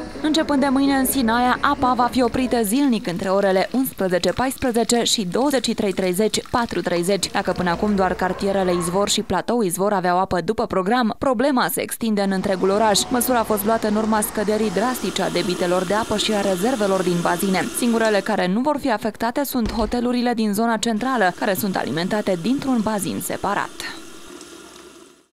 Începând de mâine în Sinaia, apa va fi oprită zilnic între orele 11:14 și 23:30-4:30. Dacă până acum doar cartierele Izvor și Platou Izvor aveau apă după program, problema se extinde în întregul oraș. Măsura a fost luată în urma scăderii drastice a debitelor de apă și a rezervelor din bazine. Singurele care nu vor fi afectate sunt hotelurile din zona centrală, care sunt alimentate dintr-un bazin separat.